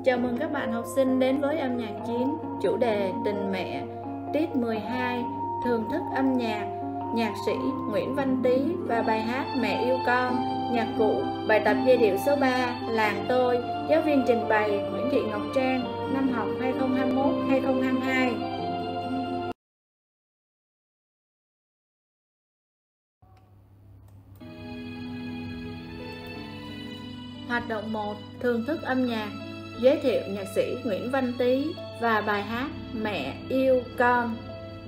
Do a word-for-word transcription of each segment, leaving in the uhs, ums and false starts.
Chào mừng các bạn học sinh đến với âm nhạc chín, chủ đề Tình Mẹ, tiết mười hai, thưởng thức âm nhạc, nhạc sĩ Nguyễn Văn Tý và bài hát Mẹ Yêu Con, nhạc cụ, bài tập giai điệu số ba, Làng Tôi, giáo viên trình bày Nguyễn Thị Ngọc Trang, năm học hai không hai mốt hai không hai hai. Hoạt động một, thưởng thức âm nhạc, giới thiệu nhạc sĩ Nguyễn Văn Tý và bài hát Mẹ Yêu Con.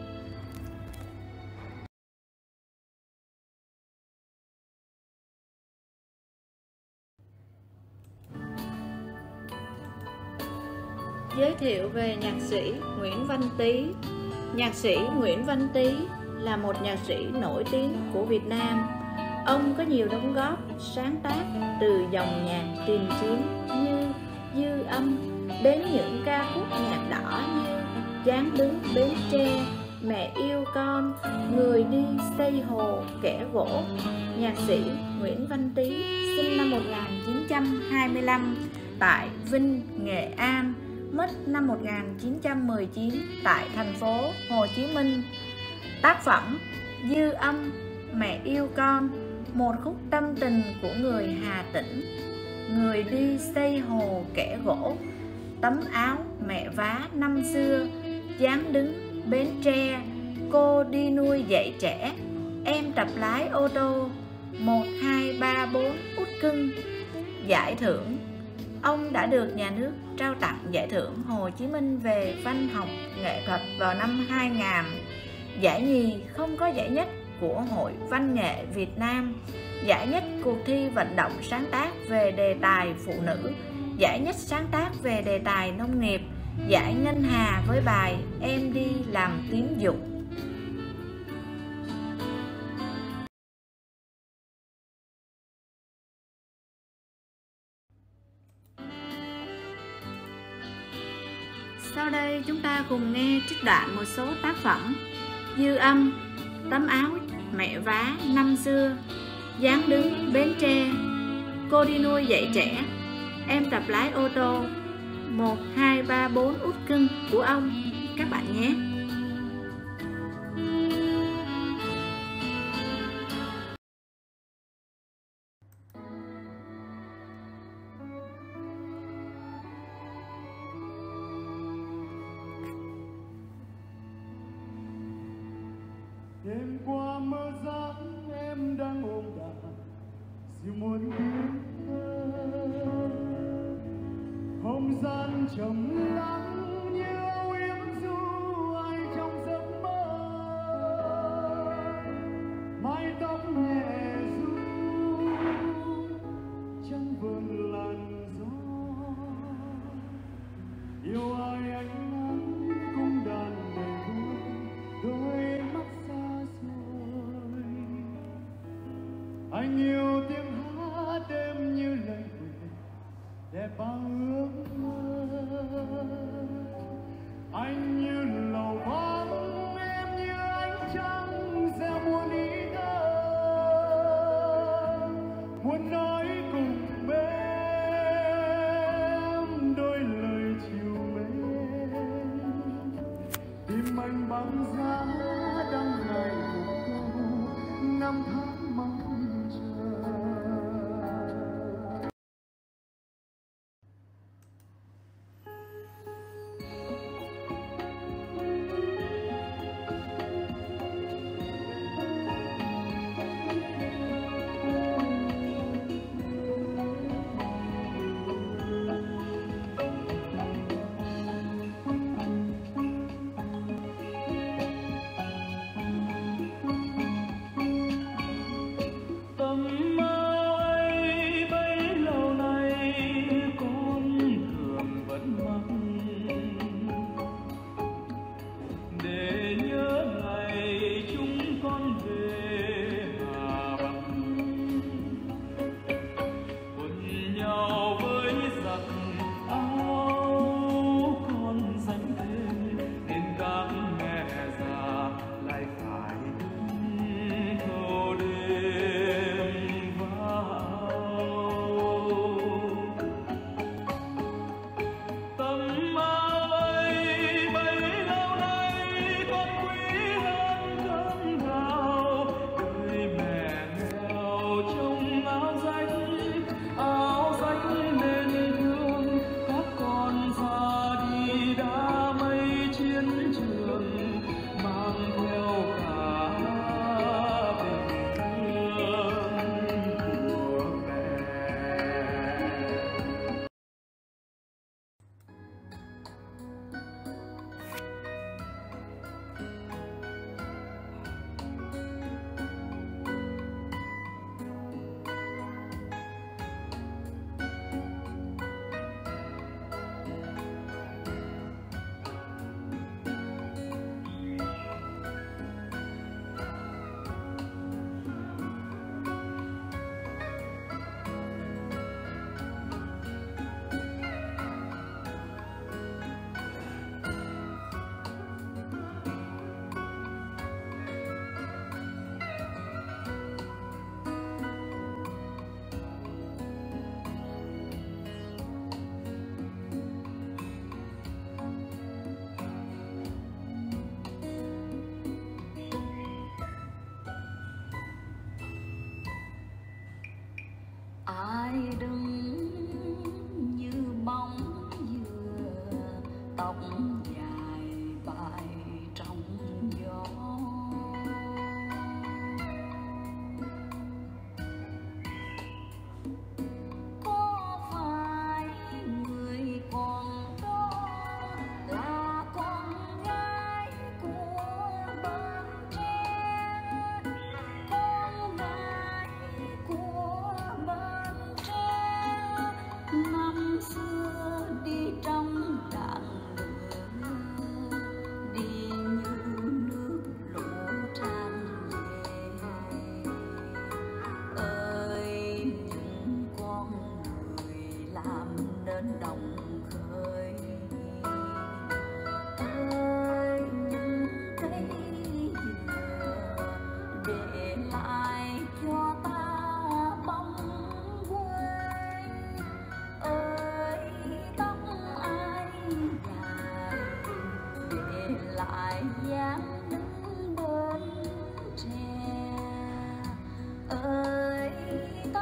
Giới thiệu về nhạc sĩ Nguyễn Văn Tý. Nhạc sĩ Nguyễn Văn Tý là một nhạc sĩ nổi tiếng của Việt Nam. Ông có nhiều đóng góp sáng tác từ dòng nhạc tiền chiến như Dư Âm đến những ca khúc nhạc đỏ như Dáng Đứng Bến Tre, Mẹ Yêu Con, Người Đi Xây Hồ Kẻ Gỗ. Nhạc sĩ Nguyễn Văn Tý sinh năm một nghìn chín trăm hai mươi lăm tại Vinh, Nghệ An, mất năm một nghìn chín trăm mười chín tại thành phố Hồ Chí Minh. Tác phẩm Dư Âm, Mẹ Yêu Con, một khúc tâm tình của người Hà Tĩnh. Người Đi Xây Hồ Kẻ Gỗ, Tấm Áo Mẹ Vá năm xưa, Dáng Đứng Bến Tre, Cô Đi Nuôi Dạy Trẻ, Em Tập Lái Ô Tô, Một Hai Ba Bốn Út Cưng. Giải thưởng. Ông đã được nhà nước trao tặng Giải thưởng Hồ Chí Minh về văn học nghệ thuật vào năm hai nghìn, giải nhì không có giải nhất của Hội Văn nghệ Việt Nam, giải nhất cuộc thi vận động sáng tác về đề tài phụ nữ, giải nhất sáng tác về đề tài nông nghiệp, giải Ngân Hà với bài Em Đi Làm Tín Dụng. Sau đây chúng ta cùng nghe trích đoạn một số tác phẩm. Dư Âm, Tấm Áo Mẹ Vá năm xưa, Dáng Đứng Bến Tre, Cô Đi Nuôi Dạy Trẻ, Em Tập Lái Ô Tô, Một Hai Ba Bốn Út Cưng của ông các bạn nhé. Đêm qua mơ dáng em đang ôm đàn, dịu muốn biết không gian trầm lắng như âu yếm du ai trong giấc mơ. Mái tóc nhẹ ru trong vườn làn gió, yêu ai ánh nắng cung đàn để vui đôi mắt xa xôi. Anh yêu tiếng hát đêm như lời nguyện đẹp bao ước mơ. ai đứng như bóng dừa, tóc dài bay trong gió. Có phải người con đó là con gái của bến tre, con gái của bến tre năm xưa đi trong đàn lửa, đi như nước lũ tràn về. Ơi những con người làm nên đồng khơi, ơi những cây dừa để lại cho ta bóng quê, ơi tóc ai dài để lại dáng đứng bên tre, ơi tóc.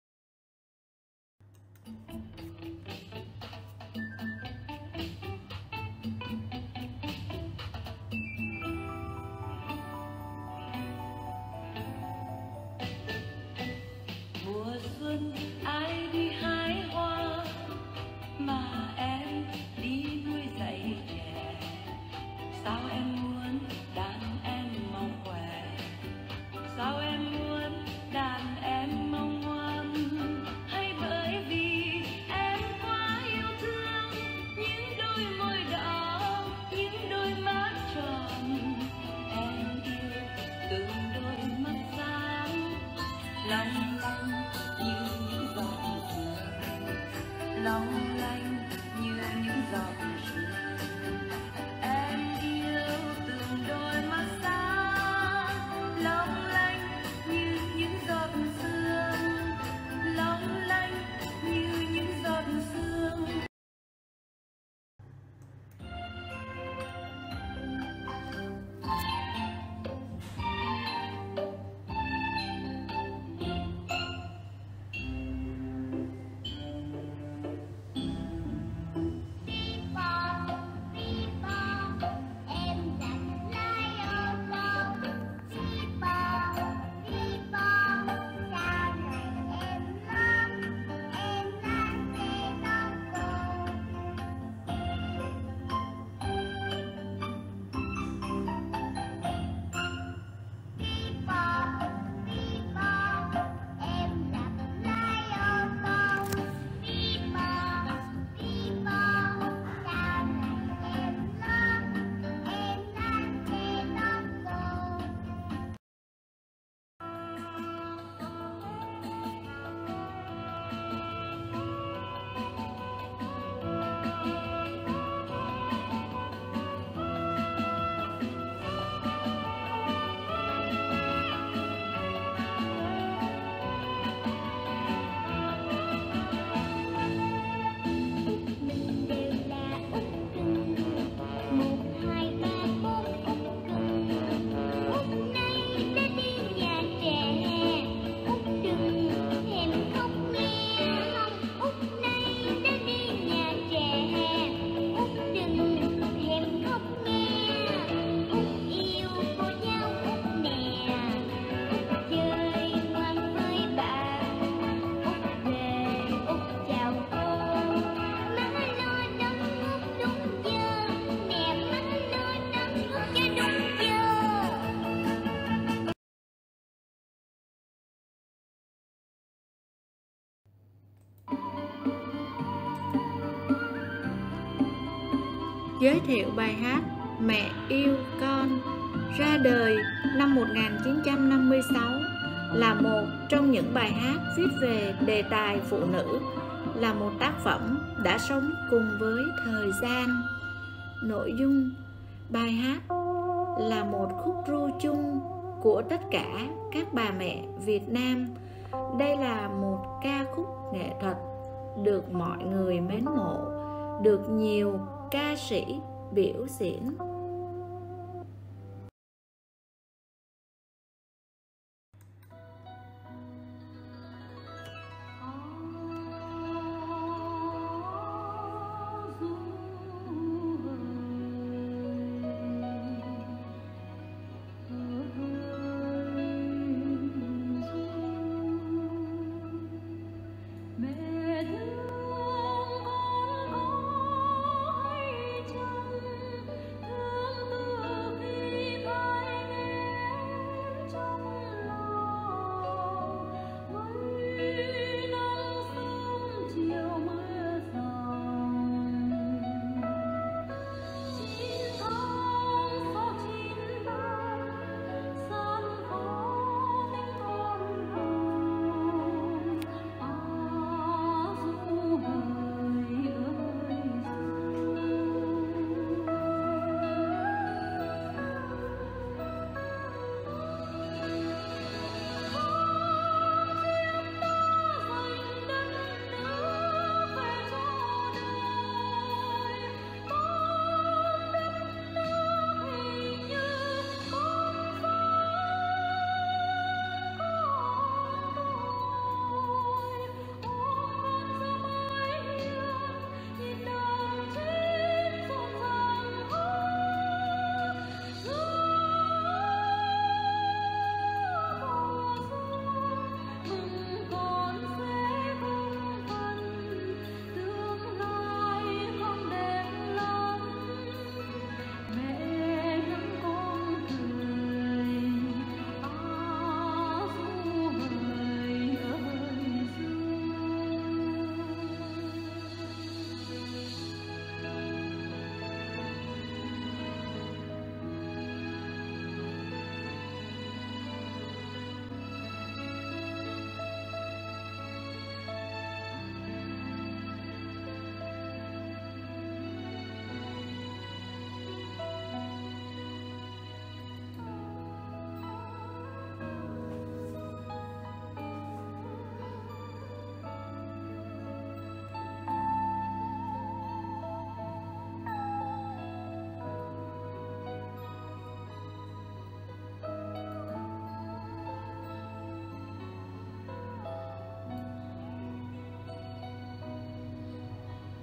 Mùa xuân ai đi hái hoa mà em đi nuôi dạy trẻ, sao em muốn đàn em mau khỏe, sao em muốn đàn em mau ngoan, hay bởi vì em quá yêu thương những đôi môi đỏ, những đôi mắt tròn. Em yêu từng đôi mắt sáng long lanh như những giọt sương, long lanh như những giọt sương. Em yêu từng đôi mắt sáng long lanh như những giọt sương, long lanh như những giọt sương. Giới thiệu bài hát Mẹ Yêu Con ra đời năm một nghìn chín trăm năm mươi sáu, là một trong những bài hát viết về đề tài phụ nữ, là một tác phẩm đã sống cùng với thời gian. Nội dung bài hát là một khúc ru chung của tất cả các bà mẹ Việt Nam. Đây là một ca khúc nghệ thuật được mọi người mến mộ, được nhiều ca sĩ biểu diễn. Có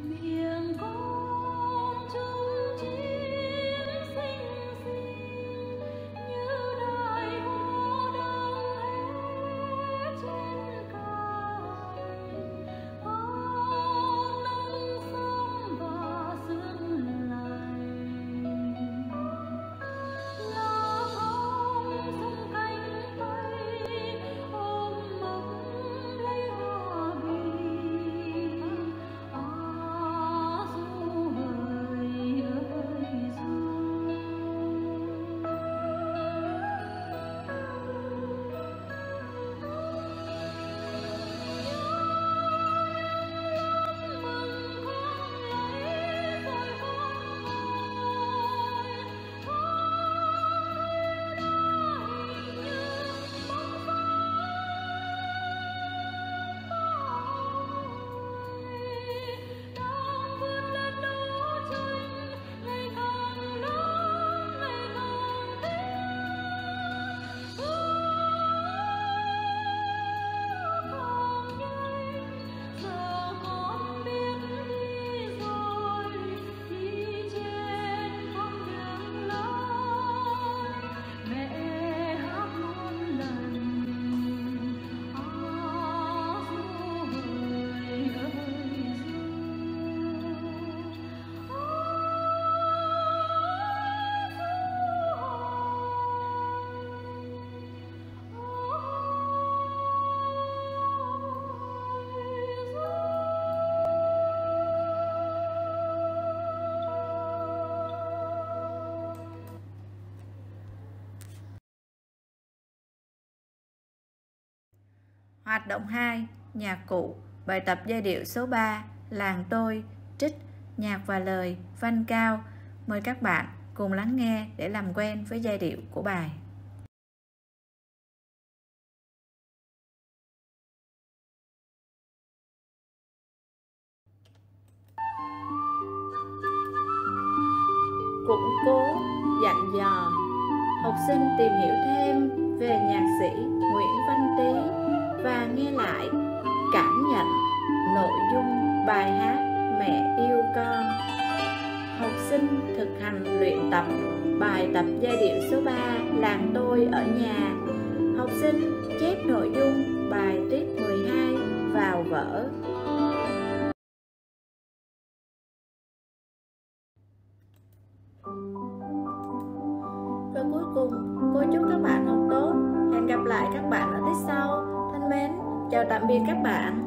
miệng con chung chim xinh xinh như đài hoa đang hé trên cành. Con nắng sớm và sương lạnh, lá hồng sung cánh tay ôm ấp lấy hoa bì. À ru hỡi ơi ru. Hoạt động hai. Nhạc cụ. Bài tập giai điệu số ba. Làng tôi. Trích nhạc và lời Văn Cao. Mời các bạn cùng lắng nghe để làm quen với giai điệu của bài. Củng cố, dặn dò. Học sinh tìm hiểu thêm về nhạc sĩ Nguyễn Văn Tý và nghe lại, cảm nhận nội dung bài hát Mẹ yêu con. Học sinh thực hành luyện tập bài tập giai điệu số ba Làng tôi ở nhà. Học sinh chép nội dung bài tiết mười hai vào vở. Và cuối cùng, cô chúc các bạn học tốt. Hẹn gặp lại các bạn ở tiết sau. Thân mến, chào tạm biệt các bạn.